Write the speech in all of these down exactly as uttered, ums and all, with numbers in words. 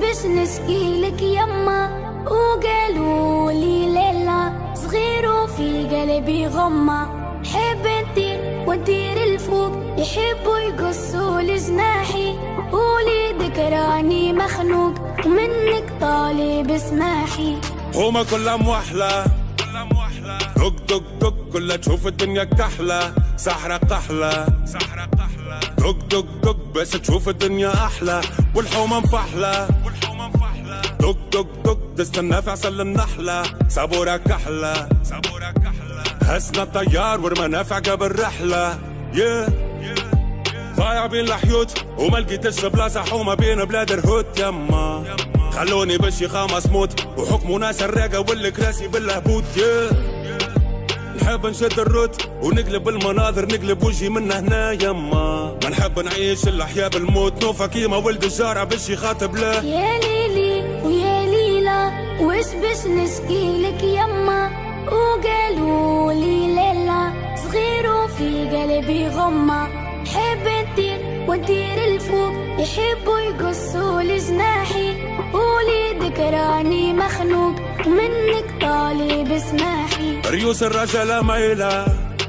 باش نسكيلك يما وقالوا لي ليلى صغير وفي قلبي غمة حب ندير وندير الفوق يحبوا يقصوا لجناحي وليدك راني مخنوق ومنك طالب اسماحي هما كلها موحلة دق دق دق كلها تشوف الدنيا كحلة سحرة قحلة دق دق دق بس تشوف الدنيا أحلى والحومة مفحلة دق دق دق تستنى في عسل النحلة صبورة كحلة هسنا الطيار ورمانا في عقب الرحلة yeah. ضايع بين الحيوت وما لقيتش بلاصة حومة بين بلاد الهوت يما خلوني بالشيخة مسموت وحكموا ناس الراقة والكراسي بالهبوط yeah. نحب نشد الروت ونقلب المناظر نقلب وجهي من هنا يما ما نحب نعيش الأحياء بالموت نوفا كيما ولد الجارة باش يخاطب له يا ليلي ويا ليلى وش باش نسكيلك يما وقالوا لي ليلى صغير وفي قلبي غمة حب ندير وندير الفوق يحبوا يقصوا لجناحي وليدك راني مخنوق ومنك طالب اسماحي ريوس الرجالة مايلة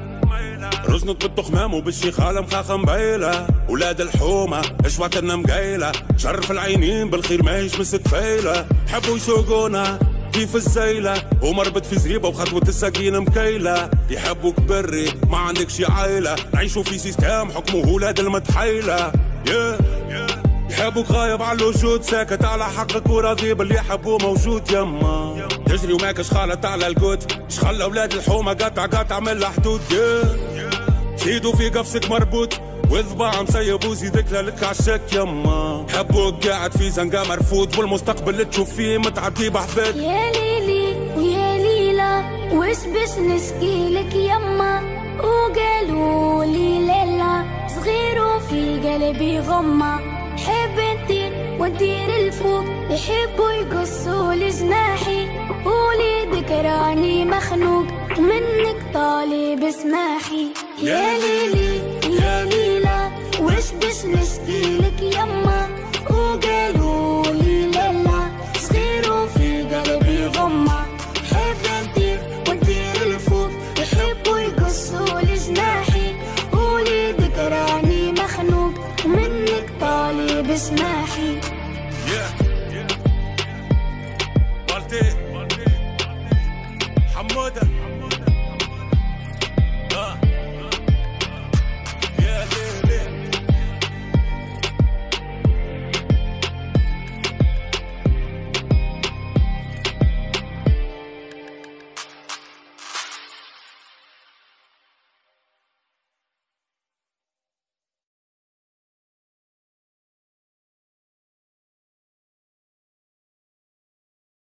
رزنت بالتخمام وبالشيخالة مخاخة مبيلة ولاد الحومة اشواتنا مقايلة شرف العينين بالخير ماهيش مستفايلة حبوا يسوقونا كيف الزيلة ومربط في زريبة وخطوة الساقين مكيلة يحبوك بري ما عندكش عايلة نعيشوا في سيستم حكمه ولاد المتحيلة yeah. يحبوك غايب على الوجود ساكت على حقك وراضي باللي يحبوه موجود يما تجري وماكش خالط على القوت شخلى ولاد الحومة قطع قطع من الحدود yeah. سيدو في قفصك مربوط وذباع مسيب وزيدك لك عشاك يما حبوك قاعد في زنقة مرفوض والمستقبل اللي تشوف فيه متعدي بحبك يا ليلي ويا ليلى وش باش نسكيلك يما وقالوا لي ليلى صغير وفي قلبي غمة حب ندير وندير الفوق يحبوا يقصوا لجناحي وليدك راني مخنوق ومنك طالب اسماحي يا ليلي يا ليلى وش باش نسكيلك يما وقالوا لي ليلى صغير وفي قلبي غمة حب ندير وندير الفوق يحبوا يقصوا لجناحي وليدك راني مخنوق ومنك طالب اسماحي